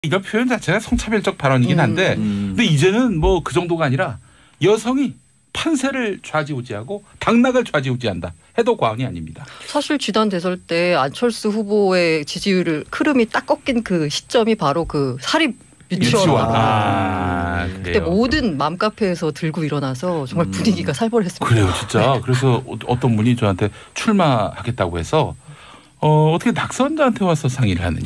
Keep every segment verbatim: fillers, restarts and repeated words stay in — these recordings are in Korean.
이런 표현 자체가 성차별적 발언이긴 한데 음. 근데 이제는 뭐 그 정도가 아니라 여성이 판세를 좌지우지하고 당락을 좌지우지한다 해도 과언이 아닙니다. 사실 지난 대선 때 안철수 후보의 지지율을 흐름이 딱 꺾인 그 시점이 바로 그 사립 유치원. 유치원. 아, 그때 모든 맘카페에서 들고 일어나서 정말 분위기가 살벌했습니다. 그래요, 진짜. 네. 그래서 어떤 분이 저한테 출마하겠다고 해서 어, 어떻게 낙선자한테 와서 상의를 하느냐.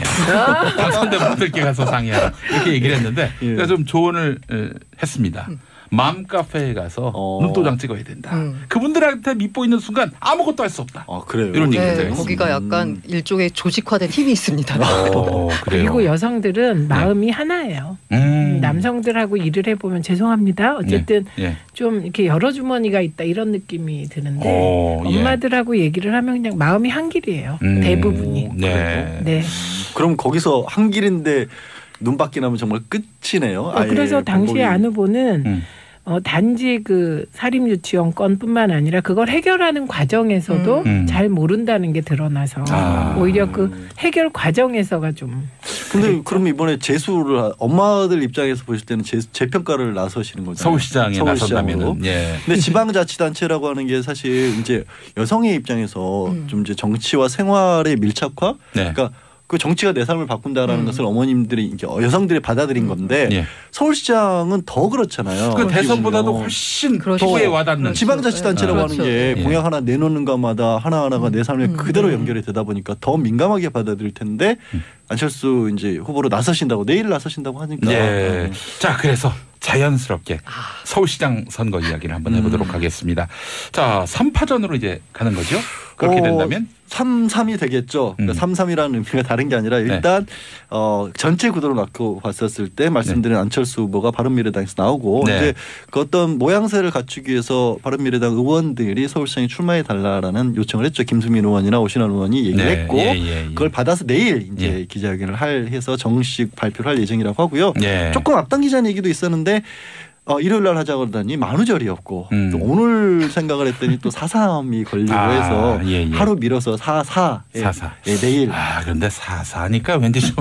당선자분들께 가서 상의하라. 이렇게 얘기를 했는데 예. 제가 좀 조언을 에, 했습니다. 음. 맘카페에 가서 어. 눈도장 찍어야 된다. 음. 그분들한테 밑보이는 순간 아무것도 할 수 없다. 아, 그래요? 이런 네, 얘기를 거기가 약간 음. 일종의 조직화된 힘이 있습니다. 어, 그리고 여성들은 마음이 네. 하나예요. 음. 남성들하고 일을 해보면 죄송합니다. 어쨌든 네. 네. 좀 이렇게 여러 주머니가 있다 이런 느낌이 드는데 어, 엄마들하고 예. 얘기를 하면 그냥 마음이 한 길이에요. 음. 대부분이. 네. 네. 그럼 거기서 한 길인데 눈밖에 나면 정말 끝이네요. 어, 그래서 당시에 안 후보는 음. 어, 단지 그 사립유치원 건뿐만 아니라 그걸 해결하는 과정에서도 음. 잘 모른다는 게 드러나서 아. 오히려 그 해결 과정에서가 좀. 근데 그랬죠. 그럼 이번에 재수를 엄마들 입장에서 보실 때는 재, 재평가를 나서시는 거잖아요. 서울시장에 나선다면은. 예. 근데 지방자치단체라고 하는 게 사실 이제 여성의 입장에서 음. 좀 이제 정치와 생활의 밀착화. 네. 그러니까 그 정치가 내 삶을 바꾼다라는 음. 것을 어머님들이 이제 여성들이 받아들인 건데 예. 서울시장은 더 그렇잖아요. 그 대선보다도 훨씬 피부에 와닿는 지방자치단체라고 그렇죠. 하는 게 예. 공약 하나 내놓는 것마다 하나하나가 음. 내 삶에 음. 그대로 연결이 되다 보니까 더 민감하게 받아들일 텐데 음. 안철수 이제 후보로 나서신다고 내일 나서신다고 하니까. 네. 자, 그래서 자연스럽게 서울시장 선거 이야기를 한번 해보도록 음. 하겠습니다. 자, 삼 파전으로 이제 가는 거죠? 그렇게 된다면? 어, 삼 삼이 되겠죠. 그러니까 음. 삼 삼이라는 의미가 다른 게 아니라 일단 네. 어, 전체 구도로 놓고 봤었을 때 말씀드린 네. 안철수 후보가 바른미래당에서 나오고 네. 이제 그 어떤 모양새를 갖추기 위해서 바른미래당 의원들이 서울시장에 출마해달라라는 요청을 했죠. 김수민 의원이나 오신환 의원이 얘기를 네. 했고 예, 예, 예. 그걸 받아서 내일 이제 예. 기자회견을 할 해서 정식 발표를 할 예정이라고 하고요. 예. 조금 앞당기자는 얘기도 있었는데 어, 일요일 날 하자고 그러더니 만우절이었고 음. 또 오늘 생각을 했더니 또 사삼이 걸리고 아, 해서 예, 예. 하루 미뤄서 사사. 사사. 예, 내일. 아, 그런데 사사니까 왠지 좀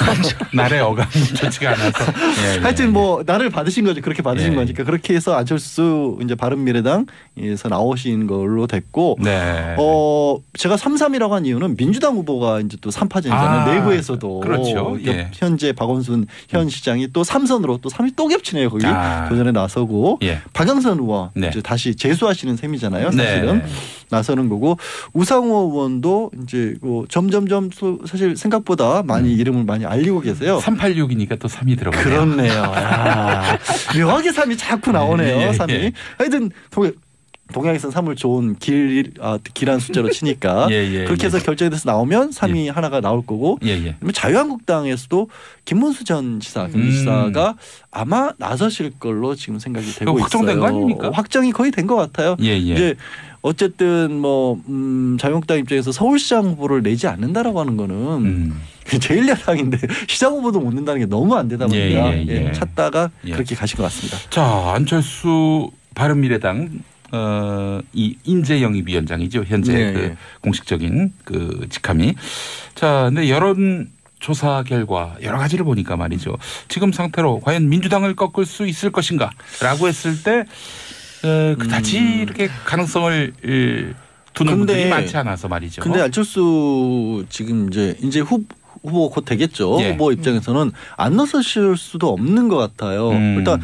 날의 어감이 좋지가 않아서. 예, 예, 하여튼 뭐 날을 받으신 거죠. 그렇게 받으신 예. 거니까 그렇게 해서 안철수 이제 바른미래당에서 나오신 걸로 됐고 네. 어, 제가 삼삼이라고 한 이유는 민주당 후보가 이제 또 삼파전이잖아요. 아, 내부에서도. 그렇죠. 예. 현재 박원순 현 시장이 또 삼선으로 또 삼이 또 겹치네요. 거기. 아. 도전에 나서고 예. 박영선 의원 네. 이제 다시 재수하시는 셈이잖아요. 사실은 네. 나서는 거고 우상호 의원도 이제 뭐 점점점 사실 생각보다 많이 음. 이름을 많이 알리고 계세요. 삼팔육이니까 또 삼이 들어가네요. 그렇네요. 아, 묘하게 삼이 자꾸 나오네요. 예, 예, 삼이. 예. 하여튼 동양에서 삼을 좋은 길, 아, 길한 숫자로 치니까 예, 예, 그렇게 해서 예. 결정이 돼서 나오면 삼이 예. 하나가 나올 거고 예, 예. 자유한국당에서도 김문수 전 지사, 경기지사가 음. 아마 나서실 걸로 지금 생각이 되고 확정된 있어요. 거 아닙니까? 확정이 거의 된 것 같아요. 예, 예. 이제 어쨌든 뭐 음, 자유한국당 입장에서 서울시장 후보를 내지 않는다라고 하는 거는 음. 제일 야당인데 시장 후보도 못 낸다는 게 너무 안 되다 보니까 예, 예, 예. 예, 찾다가 예. 그렇게 가신 것 같습니다. 자, 안철수 바른미래당 어, 이 인재영입위원장이죠. 현재 네. 그 공식적인 그 직함이. 자, 근데 여론 조사 결과 여러 가지를 보니까 말이죠. 지금 상태로 과연 민주당을 꺾을 수 있을 것인가라고 했을 때 어, 그다지 음. 이렇게 가능성을 두는 근데, 분들이 많지 않아서 말이죠. 근데 안철수 지금 이제 이제 후 후보 곧 되겠죠. 예. 후보 입장에서는 안 나서실 수도 없는 것 같아요. 음. 일단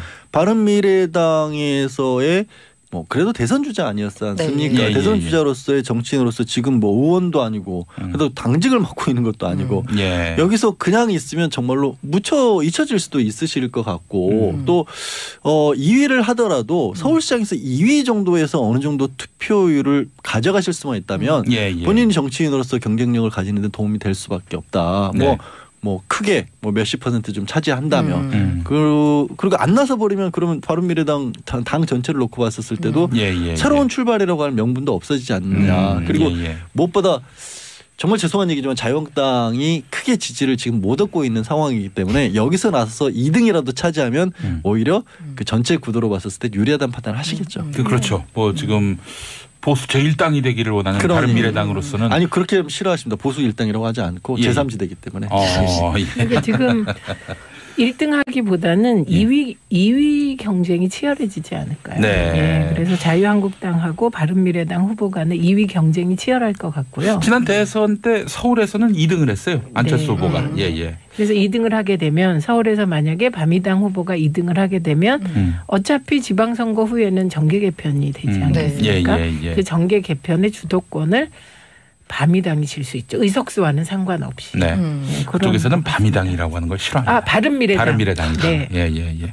바른미래당에서의 뭐 그래도 대선 주자 아니었지 않습니까? 네. 예, 대선 예, 예. 주자로서의 정치인으로서 지금 뭐 의원도 아니고 그래도 당직을 맡고 있는 것도 아니고 음. 예. 여기서 그냥 있으면 정말로 묻혀 잊혀질 수도 있으실 것 같고 음. 또 어, 이 위를 하더라도 서울시장에서 이 위 정도에서 어느 정도 투표율을 가져가실 수만 있다면 예, 예. 본인 정치인으로서 경쟁력을 가지는 데 도움이 될 수밖에 없다. 네. 뭐 뭐 크게 뭐 몇십 퍼센트 좀 차지한다면 음. 그 그리고 안 나서 버리면 그러면 바른미래당 당, 당 전체를 놓고 봤었을 때도 음. 예, 예, 새로운 예. 출발이라고 하는 명분도 없어지지 않느냐. 음. 그리고 예, 예. 무엇보다 정말 죄송한 얘기지만 자유한국당이 크게 지지를 지금 못 얻고 있는 상황이기 때문에 여기서 나서서 이 등이라도 차지하면 음. 오히려 그 전체 구도로 봤었을 때 유리하다는 판단을 하시겠죠. 그 그렇죠. 뭐 지금 보수 제일 당이 되기를 원하는 그러니. 바른미래당으로서는 아니 그렇게 싫어하십니다. 보수 일당이라고 하지 않고 예. 제삼지대이기 때문에. 어, 예. 그러니까 지금 일 등 하기보다는 예. 이 위 이 위 경쟁이 치열해지지 않을까요? 네. 예, 그래서 자유한국당하고 바른미래당 후보 간의 이 위 경쟁이 치열할 것 같고요. 지난 대선 때 서울에서는 이 등을 했어요. 안철수 네. 후보가. 음. 예, 예. 그래서 이 등을 하게 되면 서울에서 만약에 바미당 후보가 이 등을 하게 되면 음. 어차피 지방선거 후에는 정계 개편이 되지 음. 않겠습니까? 예, 예, 예. 그 정계 개편의 주도권을 바미당이 질 수 있죠. 의석수와는 상관없이. 네. 음. 네, 그쪽에서는 바미당이라고 하는 걸 싫어합니다. 아, 바른미래당. 바른미래당이다. 네. 예, 예, 예.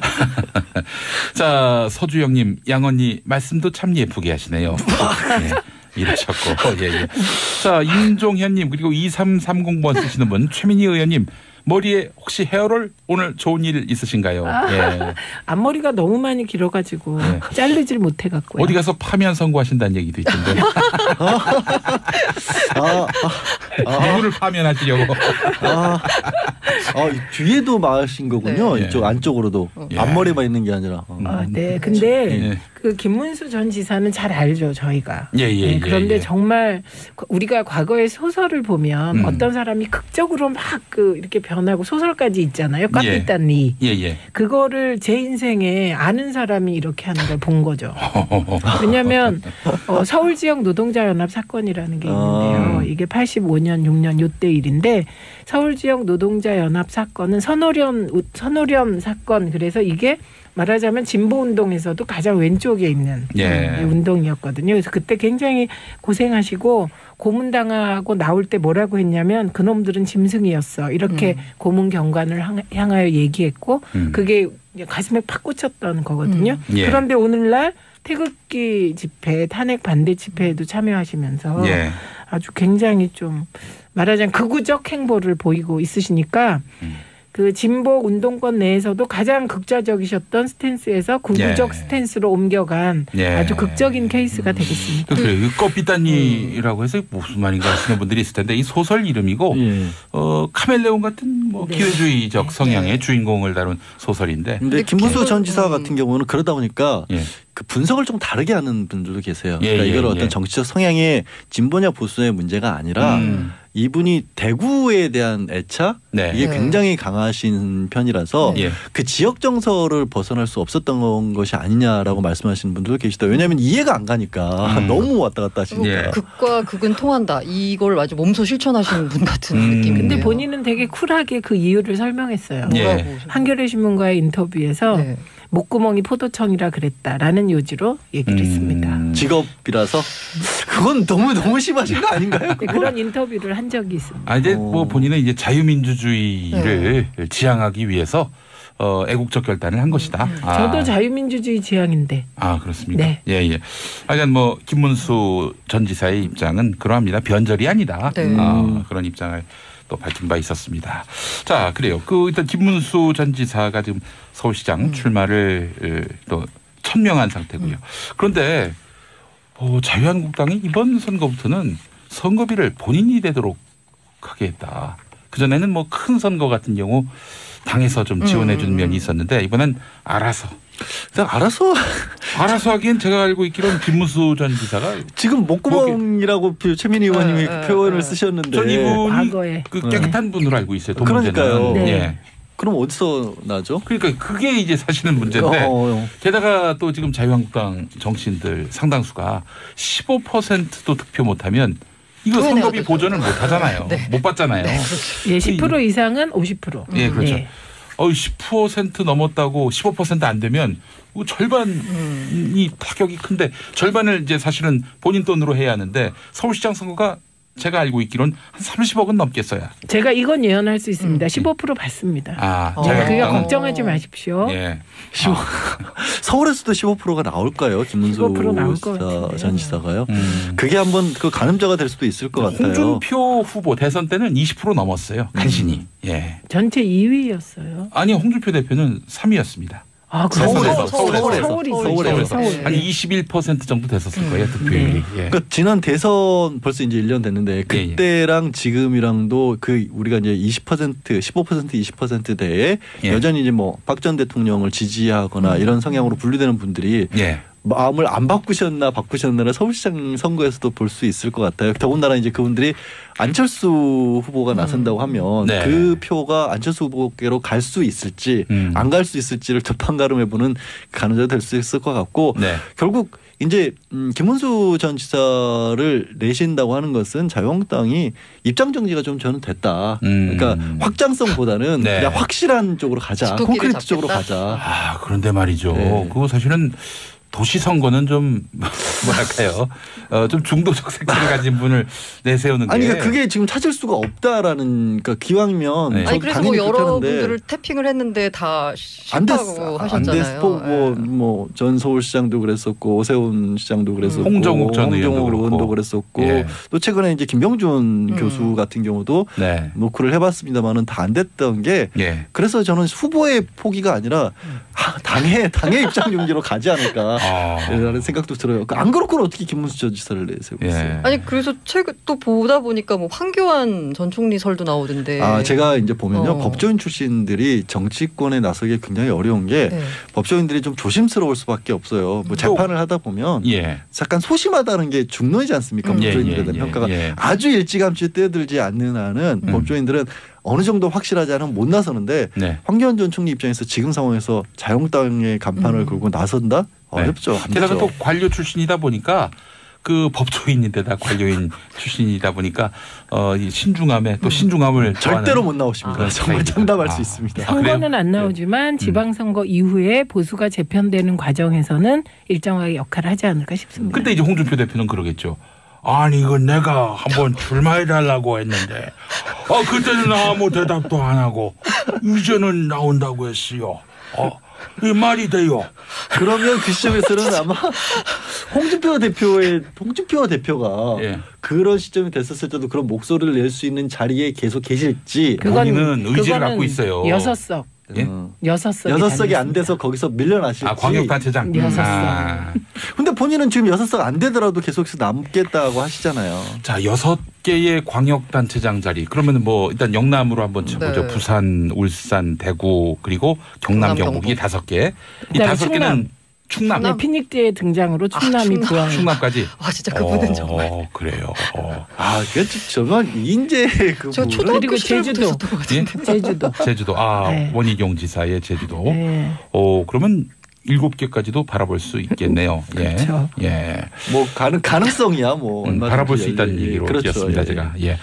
자, 서주영님, 양언니 말씀도 참 예쁘게 하시네요. 예, 이러셨고. 예, 예. 자, 임종현님 그리고 이삼삼공 번 쓰시는 분 최민희 의원님. 머리에 혹시 헤어롤 오늘 좋은 일 있으신가요? 아, 예. 앞머리가 너무 많이 길어가지고 네. 자르질 못해갖고요. 어디 가서 파면 선고하신다는 얘기도 있던데. 아, 아, 누구를 파면하시려고. 아, 아, 뒤에도 마신 거군요. 네. 이쪽 안쪽으로도. 예. 앞머리만 있는 게 아니라. 아, 네. 근데 예. 그 김문수 전 지사는 잘 알죠, 저희가. 예, 예, 네, 그런데 예, 예. 정말 우리가 과거의 소설을 보면 음. 어떤 사람이 극적으로 막 그 이렇게 변하고 소설까지 있잖아요. 카피탄리. 예, 예. 그거를 제 인생에 아는 사람이 이렇게 하는 걸 본 거죠. 왜냐하면 어, 서울 지역 노동자 연합 사건이라는 게 있는데요. 이게 팔십오 년, 육 년 요때 일인데 서울 지역 노동자 연합 사건은 선호련 선호련 사건. 그래서 이게 말하자면 진보운동에서도 가장 왼쪽에 있는 예. 운동이었거든요. 그래서 그때 굉장히 고생하시고 고문당하고 나올 때 뭐라고 했냐면 그놈들은 짐승이었어. 이렇게 음. 고문 경관을 향하여 얘기했고 음. 그게 가슴에 팍 꽂혔던 거거든요. 음. 예. 그런데 오늘날 태극기 집회, 탄핵 반대 집회에도 참여하시면서 예. 아주 굉장히 좀 말하자면 극우적 행보를 보이고 있으시니까 음. 그 진보 운동권 내에서도 가장 극좌적이셨던 스탠스에서 극우적 예. 스탠스로 옮겨간 예. 아주 극적인 케이스가 음. 되겠습니다. 그래요. 꺼삐따니라고 해서 무슨 말인가 하시는 분들이 있을 텐데 이 소설 이름이고 예. 어, 카멜레온 같은 뭐 네. 기회주의적 성향의 네. 주인공을 다룬 소설인데. 근데 김문수 전 지사 같은 경우는 그러다 보니까 예. 그 분석을 좀 다르게 하는 분들도 계세요. 예, 그러니까 이걸 예, 어떤 예. 정치적 성향의 진보냐 보수의 문제가 아니라 음. 이분이 대구에 대한 애착 네. 이게 굉장히 강하신 편이라서 네. 그 지역 정서를 벗어날 수 없었던 것이 아니냐라고 말씀하시는 분들도 계시다. 왜냐하면 이해가 안 가니까 음. 너무 왔다 갔다 하시니까. 예. 극과 극은 통한다. 이걸 아주 몸소 실천하시는 분 같은 음. 느낌인데요. 근데 본인은 되게 쿨하게 그 이유를 설명했어요. 예. 한겨레 신문과의 인터뷰에서 네. 목구멍이 포도청이라 그랬다라는 요지로 얘기를 음. 했습니다. 직업이라서 그건 너무 너무 심하신 거 아닌가요? 네, 그런 인터뷰를 한 적이 있습니다. 아 이제 오. 뭐 본인은 이제 자유민주주의를 네. 지향하기 위해서 어, 애국적 결단을 한 것이다. 음. 아. 저도 자유민주주의 지향인데. 아 그렇습니까? 네. 예 예. 하여간 뭐 김문수 전 지사의 입장은 그러합니다. 변절이 아니다. 네. 어, 그런 입장을. 또 밝힌 바 있었습니다. 자, 그래요. 그 일단 김문수 전 지사가 지금 서울시장 음. 출마를 또 천명한 상태고요. 음. 그런데 어, 자유한국당이 이번 선거부터는 선거비를 본인이 내도록 하게 했다. 그전에는 뭐 큰 선거 같은 경우 당에서 좀 지원해 주는 음. 면이 있었는데 이번엔 알아서. 알아서 알아서 하기엔 제가 알고 있기로는 김문수 전 지사가 지금 목구멍이라고 뭐, 최민희 의원님이 어, 표현을 어, 쓰셨는데 전 이분이 그 깨끗한 분으로 알고 있어요. 돈 그러니까요. 네. 예. 그럼 어디서 나죠? 그러니까 그게 이제 사실은 문제인데 어, 어. 게다가 또 지금 자유한국당 정치인들 상당수가 십오 퍼센트도 득표 못하면 이거 선거비 보전을 못 하잖아요. 네. 못 받잖아요. 네. 예, 십 퍼센트 이상은 오십 퍼센트. 예, 그렇죠. 네. 어, 십 퍼센트 넘었다고 십오 퍼센트 안 되면 절반이 음. 타격이 큰데 절반을 이제 사실은 본인 돈으로 해야 하는데 서울시장 선거가 제가 알고 있기로는 한 삼십억은 넘겠어요. 제가 이건 예언할 수 있습니다. 음. 십오 퍼센트 받습니다. 아, 네, 그게 걱정하지 마십시오. 예. 아. 서울에서도 십오 퍼센트가 나올까요? 김문수 전 지사가요. 음. 그게 한번 그 가늠자가 될 수도 있을 것 같아요. 홍준표 후보 대선 때는 이십 퍼센트 넘었어요. 간신히. 음. 예. 전체 이 위였어요. 아니 홍준표 대표는 삼 위였습니다. 아, 서울에서, 서울에서, 서울에서, 서울에서, 서울에서, 서울에서. 한 이십일 퍼센트 정도 됐었을 거예요. 득표율이. 네. 예. 그러니까 지난 대선 벌써 이제 일 년 됐는데 그때랑 예, 예. 지금이랑도 그 우리가 이제 이십 퍼센트, 십오 퍼센트, 이십 퍼센트대에 예. 여전히 이제 뭐 박 전 대통령을 지지하거나 음. 이런 성향으로 분류되는 분들이 예. 마음을 안 바꾸셨나 바꾸셨나를 서울시장 선거에서도 볼 수 있을 것 같아요. 더군다나 이제 그분들이 안철수 후보가 음. 나선다고 하면 네. 그 표가 안철수 후보께로 갈 수 있을지 음. 안 갈 수 있을지를 득판가름해보는 가능성이 될 수 있을 것 같고 네. 결국 이제 음, 김문수 전 지사를 내신다고 하는 것은 자유한국당이 입장 정지가 좀 저는 됐다. 음. 그러니까 확장성보다는 네. 그냥 확실한 쪽으로 가자. 콘크리트 잡겠다? 쪽으로 가자. 아 그런데 말이죠. 네. 그거 사실은 도시 선거는 좀 뭐랄까요, 어, 좀 중도적 색깔을 가진 분을 내세우는 게 아니 그러니까 그게 지금 찾을 수가 없다라는 그러니까 기왕이면 네. 아니 그래서 뭐 여러분들을 태핑을 했는데 다 싫다고 하셨잖아요. 뭐전 뭐 서울시장도 그랬었고 오세훈 시장도 그랬었고 홍정욱 전 홍정욱 의원도 그랬었고 예. 또 최근에 이제 김병준 음. 교수 같은 경우도 네. 노크를 해봤습니다만은 다 안 됐던 게 예. 그래서 저는 후보의 포기가 아니라 당의 당의 입장 정지로 가지 않을까. 아. 라는 생각도 들어요. 안 그렇고는 어떻게 김문수 전 지사를 내세우고 있어요. 예. 아니 그래서 최근 또 보다 보니까 뭐 황교안 전 총리 설도 나오던데. 아 제가 이제 보면요 어. 법조인 출신들이 정치권에 나서기 굉장히 어려운 게 네. 법조인들이 좀 조심스러울 수밖에 없어요. 뭐 재판을 하다 보면 예. 약간 소심하다는 게 중론이지 않습니까? 음. 법조인들에 대한 예, 예, 평가가 예. 아주 일찌감치 뛰어들지 않는 한은 음. 법조인들은 어느 정도 확실하지 않으면 못 나서는데 네. 황교안 전 총리 입장에서 지금 상황에서 자유한국당의 간판을 음. 걸고 나선다? 어렵죠. 네. 게다가 또 관료 출신이다 보니까 그 법조인인데다 관료인 출신이다 보니까 어, 이 신중함에 또 신중함을 음. 절대로 못 나오십니다. 아, 정말 장담할 아. 수 있습니다. 선거는 아, 안 나오지만 네. 지방선거 이후에 보수가 재편되는 과정에서는 일정하게 역할을 하지 않을까 싶습니다. 그때 이제 홍준표 대표는 그러겠죠. 아니 이건 내가 한번 출마해달라고 했는데 아 그때는 아무 대답도 안 하고 이제는 나온다고 했어요. 어, 이 말이 돼요. 그러면 그 시점에서는 아마 홍준표 대표의 홍준표 대표가 예. 그런 시점이 됐었을 때도 그런 목소리를 낼 수 있는 자리에 계속 계실지 본인은 의지를 갖고 있어요. 여섯 석. 예? 여섯 석이 여섯 석이 안 돼서 거기서 밀려나실지. 아 광역단체장. 여섯 석. 아. 근데 본인은 지금 여섯 석 안 되더라도 계속해서 남겠다고 하시잖아요. 자 여섯 개의 광역단체장 자리. 그러면 뭐 일단 영남으로 한번 쳐보죠. 네. 부산, 울산, 대구 그리고 경남, 경북 이 다섯 개. 이 다섯 개는 충남. 네, 피닉대의 등장으로 충남이 아, 부활. 충남까지. 와 진짜 그분은 어, 정말. 어, 그래요. 어. 아, 그 정말 인재 그. 저 초등학교 제주도. 예? 제주도. 제주도. 아 네. 원희룡 지사의 제주도. 네. 어 그러면 일곱 개까지도 바라볼 수 있겠네요. 그렇죠. 예. 예. 뭐 가능 가능성이야 뭐 음, 바라볼 수 있다는 예, 얘기로 그렇죠. 드렸습니다. 예. 제가. 예.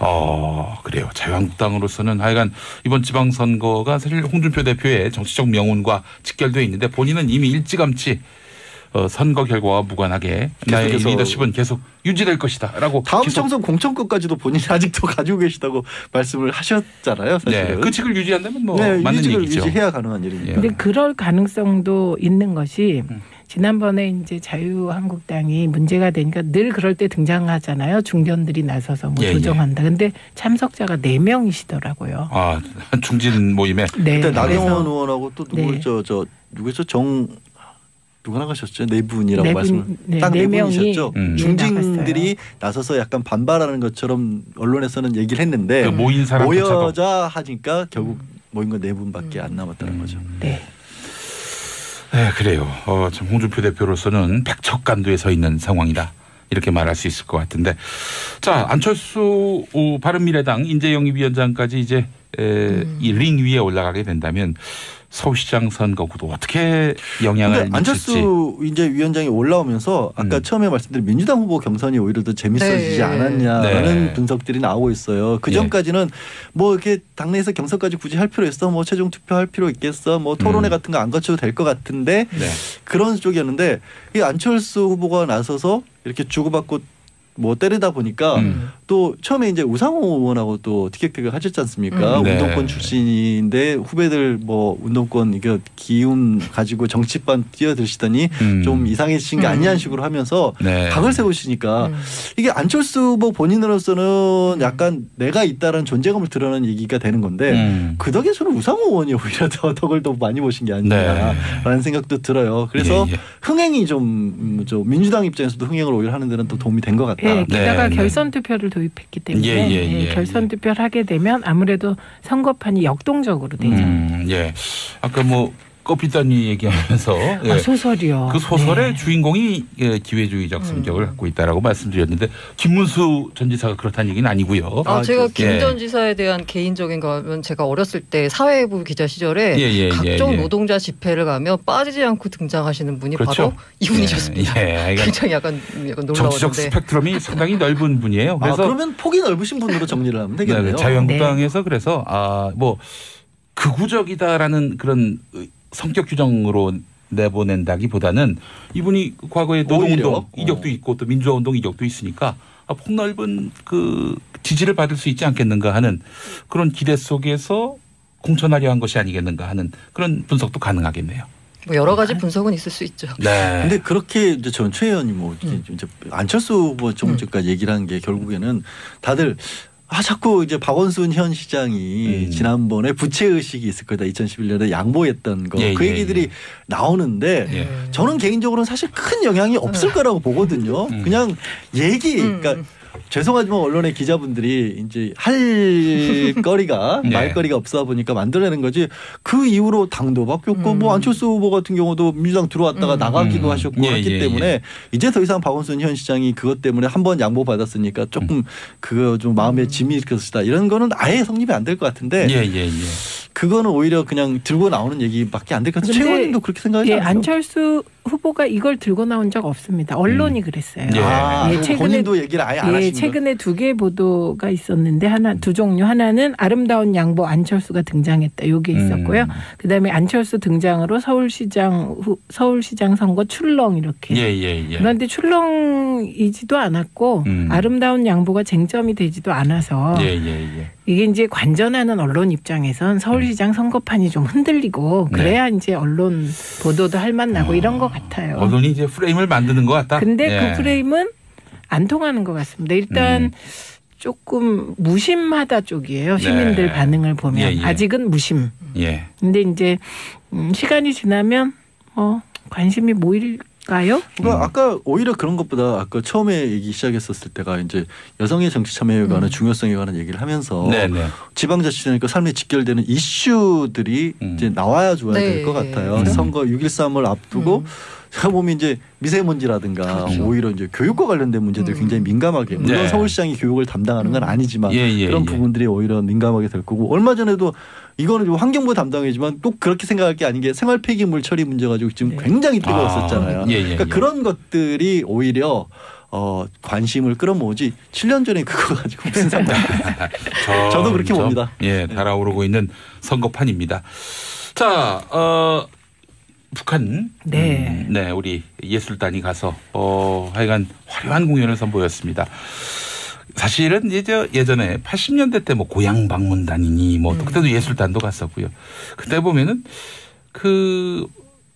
어 그래요. 자유한국당으로서는 하여간 이번 지방선거가 사실 홍준표 대표의 정치적 명운과 직결되어 있는데 본인은 이미 일찌감치 어, 선거 결과와 무관하게 나의 리더십은 계속 유지될 것이다라고 다음 총선 공천권까지도 본인이 아직도 가지고 계시다고 말씀을 하셨잖아요. 사실은. 네, 그 측을 유지한다면 뭐 네, 맞는 유직을 얘기죠. 유지해야 가능한 일입니다. 그런데 네. 그럴 가능성도 있는 것이 음. 지난번에 이제 자유한국당이 문제가 되니까 늘 그럴 때 등장하잖아요. 중견들이 나서서 뭐 예, 조정한다. 그런데 예. 참석자가 네 명이시더라고요. 아 중진 모임에. 네. 그때 나경원 의원하고 또 누구죠? 네. 저 누구죠? 정 누가 나가셨죠? 네 분이라고 네 말씀을 네, 딱 네 네 분이셨죠. 음. 중진들이 나서서 약간 반발하는 것처럼 언론에서는 얘기를 했는데 그 모인 사람 모여자 하니까 결국 모인 건 네 분밖에 안 남았다는 음. 거죠. 네. 네, 그래요. 어, 참 홍준표 대표로서는 백척간두에 서 있는 상황이다. 이렇게 말할 수 있을 것 같은데. 자, 안철수 바른미래당 인재영입위원장까지 이제 음. 이 링 위에 올라가게 된다면 서울시장 선거구도 어떻게 영향을 미칠지. 안철수 이제 위원장이 올라오면서 아까 음. 처음에 말씀드린 민주당 후보 경선이 오히려 더 재밌어지지 네. 않았냐라는 네. 분석들이 나오고 있어요. 그 전까지는 뭐 이렇게 당내에서 경선까지 굳이 할 필요 있어? 뭐 최종 투표할 필요 있겠어? 뭐 토론회 음. 같은 거 안 거쳐도 될 것 같은데 네. 그런 쪽이었는데 이 안철수 후보가 나서서 이렇게 주고받고 뭐 때리다 보니까 음. 또 처음에 이제 우상호 의원하고 또 티격태격 하셨지 않습니까? 음. 네. 운동권 출신인데 후배들 뭐 운동권 이게 기운 가지고 정치판 뛰어드시더니 음. 좀 이상해지신 게 아니냐는 식으로 하면서 네. 각을 세우시니까 음. 이게 안철수 후보 본인으로서는 약간 내가 있다라는 존재감을 드러내는 얘기가 되는 건데 음. 그 덕에서는 우상호 의원이 오히려 더 덕을 더 많이 보신 게 아니냐라는 네. 생각도 들어요. 그래서 예, 예. 흥행이 좀, 좀 민주당 입장에서도 흥행을 오히려 하는 데는 또 도움이 된 것 같다. 네, 게다가 네, 결선 투표를 도입했기 때문에 예, 예, 예, 결선 투표를 하게 되면 아무래도 선거판이 역동적으로 되죠. 음, 예. 아까 뭐 껍빗다니 얘기하면서 예. 아, 소설이요. 그 소설의 네. 주인공이 예, 기회주의적 성격을 음. 갖고 있다라고 말씀드렸는데 김문수 전 지사가 그렇다는 얘기는 아니고요. 아, 제가 김 전 예. 지사에 대한 개인적인 거면 제가 어렸을 때 사회부 기자 시절에 예, 예, 각종 예, 예. 노동자 집회를 가면 빠지지 않고 등장하시는 분이 그렇죠? 바로 이분이셨습니다. 예, 예. 굉장히 약간, 약간 놀라웠는데. 정치적 스펙트럼이 상당히 넓은 분이에요. 그래서 아, 그러면 폭이 넓으신 분으로 정리를 하면 되겠네요. 네, 자유한국당에서 네. 그래서 아, 뭐 극우적이다라는 그런 성격 규정으로 내보낸다기보다는 이분이 과거에 노동운동 이력도 있고 또 민주화운동 이력도 있으니까 폭넓은 그 지지를 받을 수 있지 않겠는가 하는 그런 기대 속에서 공천하려 한 것이 아니겠는가 하는 그런 분석도 가능하겠네요. 뭐 여러 가지 분석은 있을 수 있죠. 네. 근데 그렇게 이제 전 최 의원이 뭐 음. 이제 안철수 후보 정책까지 음. 얘기를 한 게 결국에는 다들 아 자꾸 이제 박원순 현 시장이 음. 지난번에 부채 의식이 있을 거다 이천십일 년에 양보했던 거 그 예, 예, 얘기들이 예. 나오는데 예. 저는 개인적으로는 사실 큰 영향이 없을 거라고 보거든요. 음. 그냥 얘기 그러니까 음. 죄송하지만 언론의 기자분들이 이제 할 거리가 네. 말거리가 없어 보니까 만들어내는 거지 그 이후로 당도 바뀌었고 음. 뭐 안철수 후보 같은 경우도 민주당 들어왔다가 음. 나가기도 음. 하셨고 예, 했기 예, 때문에 예. 이제 더 이상 박원순 현 시장이 그것 때문에 한번 양보받았으니까 조금 음. 그거 좀 마음에 짐이 있을 것이다 이런 거는 아예 성립이 안 될 것 같은데 예, 예, 예. 그거는 오히려 그냥 들고 나오는 얘기밖에 안 될 것 같아요. 최 의원님도 그렇게 생각하지 예, 않으세요? 안철수 후보가 이걸 들고 나온 적 없습니다. 언론이 음. 그랬어요. 예. 아, 예, 최근에 본인도 얘기를 아예 안 예, 하신 최근에 두 개의 보도가 있었는데 하나 두 종류 하나는 아름다운 양보 안철수가 등장했다. 요게 있었고요. 음. 그다음에 안철수 등장으로 서울시장 후, 서울시장 선거 출렁 이렇게. 예, 예, 예. 그런데 출렁이지도 않았고 음. 아름다운 양보가 쟁점이 되지도 않아서 예, 예, 예. 이게 이제 관전하는 언론 입장에선 서울시장 선거판이 좀 흔들리고 그래야 네. 이제 언론 보도도 할 맛 나고 어. 이런 것 같아요. 언론이 이제 프레임을 만드는 것 같다. 근데 예. 그 프레임은 안 통하는 것 같습니다. 일단 음. 조금 무심하다 쪽이에요. 시민들 네. 반응을 보면 예, 예. 아직은 무심. 예. 근데 이제 시간이 지나면 어, 관심이 모일. 가요? 그러니까 음. 아까 오히려 그런 것보다 아까 처음에 얘기 시작했었을 때가 이제 여성의 정치 참여에 관한 음. 중요성에 관한 얘기를 하면서 네네. 지방자치제니까 삶에 직결되는 이슈들이 음. 이제 나와야 줘야 네. 될 것 같아요. 음. 선거 육 일삼을 앞두고 음. 제가 보면 이제 미세먼지라든가 그렇죠. 오히려 이제 교육과 관련된 문제들 음. 굉장히 민감하게 물론 네. 서울시장이 교육을 담당하는 건 아니지만 예, 예, 그런 예. 부분들이 오히려 민감하게 될 거고 얼마 전에도 이거는 환경부 담당이지만 꼭 그렇게 생각할 게 아닌 게 생활 폐기물 처리 문제 가지고 지금 네. 굉장히 뜨거웠었잖아요. 아, 예, 예, 그러니까 예. 그런 것들이 오히려 어, 관심을 끌어모으지 칠 년 전에 그거 가지고 무슨 상관이에요. 저도 그렇게 봅니다. 예, 달아오르고 있는 선거판입니다. 자, 어, 북한 네. 음, 네, 우리 예술단이 가서 어, 하여간 화려한 공연을 선보였습니다. 사실은 이제 예전에 팔십 년대 때 뭐 고향 방문단이니 뭐 음. 그때도 예술단도 갔었고요. 그때 보면은 그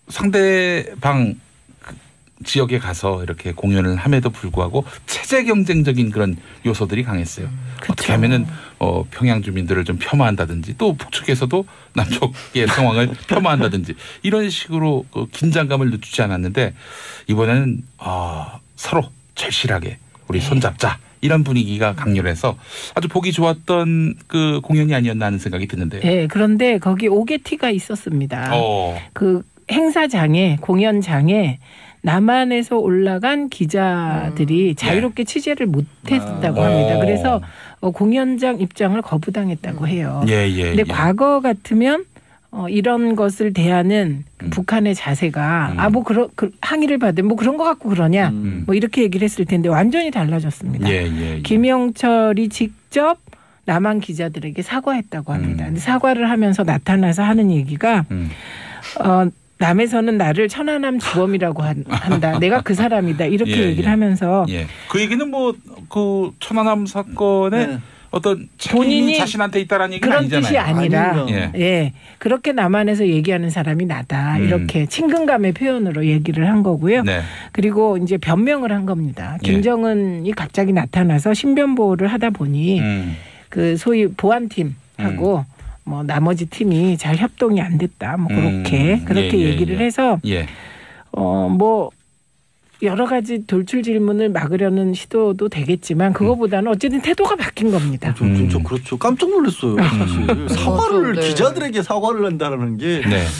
상대방 지역에 가서 이렇게 공연을 함에도 불구하고 체제 경쟁적인 그런 요소들이 강했어요. 음, 어떻게 하면은 어, 평양 주민들을 좀 폄하한다든지 또 북측에서도 남쪽의 상황을 폄하한다든지 이런 식으로 그 긴장감을 늦추지 않았는데 이번에는 어, 서로 절실하게 우리 손잡자. 이런 분위기가 강렬해서 아주 보기 좋았던 그 공연이 아니었나 하는 생각이 드는데요. 네, 그런데 거기 오게티가 있었습니다. 어. 그 행사장에 공연장에 남한에서 올라간 기자들이 음. 자유롭게 네. 취재를 못했다고 아. 합니다. 그래서 공연장 입장을 거부당했다고 해요. 예, 예, 근데 예. 과거 같으면 어, 이런 것을 대하는 음. 북한의 자세가 음. 아, 뭐 그런 그, 항의를 받으면 뭐 그런 거 갖고 그러냐 음. 뭐 이렇게 얘기를 했을 텐데 완전히 달라졌습니다. 예, 예, 예. 김영철이 직접 남한 기자들에게 사과했다고 합니다. 음. 근데 사과를 하면서 나타나서 하는 얘기가 음. 어, 남에서는 나를 천안함 주범이라고 한다. 내가 그 사람이다. 이렇게 예, 얘기를 예. 하면서 예. 그 얘기는 뭐 그 천안함 사건에 네. 어떤 본인이 자신한테 있다라는 얘기는 그런 아니잖아요. 뜻이 아니라 예. 예. 그렇게 남한에서 얘기하는 사람이 나다. 음. 이렇게 친근감의 표현으로 얘기를 한 거고요. 네. 그리고 이제 변명을 한 겁니다. 김정은이 예. 갑자기 나타나서 신변 보호를 하다 보니 음. 그 소위 보안팀하고 음. 뭐 나머지 팀이 잘 협동이 안 됐다. 뭐 그렇게 음. 그렇게 예, 예, 얘기를 예. 해서 예. 어 뭐 여러 가지 돌출 질문을 막으려는 시도도 되겠지만 그거보다는 어쨌든 태도가 바뀐 겁니다. 저, 진짜 그렇죠. 깜짝 놀랐어요. 사실 사과를 네. 기자들에게 사과를 한다는 게. 네.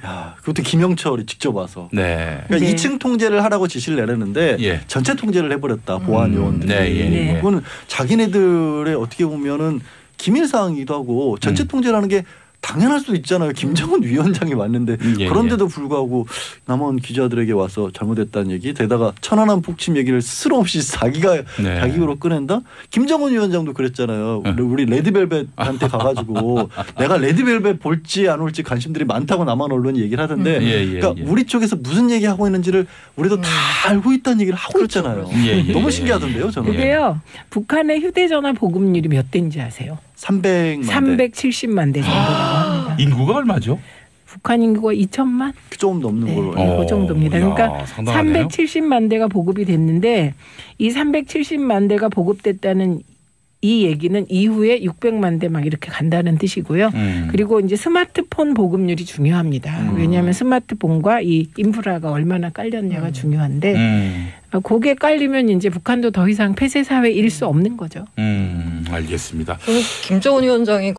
야, 그것도 김영철이 직접 와서. 네. 그러니까 네. 이 층 통제를 하라고 지시를 내렸는데 예. 전체 통제를 해버렸다. 보안 요원들이. 음. 네, 예, 예. 그거는 자기네들의 어떻게 보면은 기밀 사항이기도 하고 전체 음. 통제라는 게 당연할 수도 있잖아요. 김정은 위원장이 왔는데 예, 그런데도 불구하고 남원 기자들에게 와서 잘못했다는 얘기, 게다가 천안함 폭침 얘기를 스스럼 없이 자기가 네. 자기 입으로 꺼낸다. 김정은 위원장도 그랬잖아요. 네. 우리 레드벨벳한테 가가지고 내가 레드벨벳 볼지 안 올지 관심들이 많다고 남한 언론이 얘기를 하던데, 음. 예, 예, 그러니까 예. 우리 쪽에서 무슨 얘기하고 있는지를 우리도 음. 다 알고 있다는 얘기를 하고 그렇죠. 있잖아요. 예, 예, 너무 예, 신기하던데요, 저는. 근데요, 북한의 휴대전화 보급률이 몇 대인지 아세요? 삼백만 대. 삼백칠십만 대 정도라고 합니다. 인구가 얼마죠? 북한 인구가 이천만? 좀 넘는 네. 걸로. 어. 그 정도입니다. 그러니까 야, 상당하네요. 삼백칠십만 대가 보급이 됐는데 이 삼백칠십만 대가 보급됐다는 이 얘기는 이후에 육백만 대 막 이렇게 간다는 뜻이고요. 음. 그리고 이제 스마트폰 보급률이 중요합니다. 음. 왜냐하면 스마트폰과 이 인프라가 얼마나 깔렸냐가 음. 중요한데 음. 그게 깔리면 이제 북한도 더 이상 폐쇄 사회일 수 없는 거죠. 음. 알겠습니다. 김정은 위원장이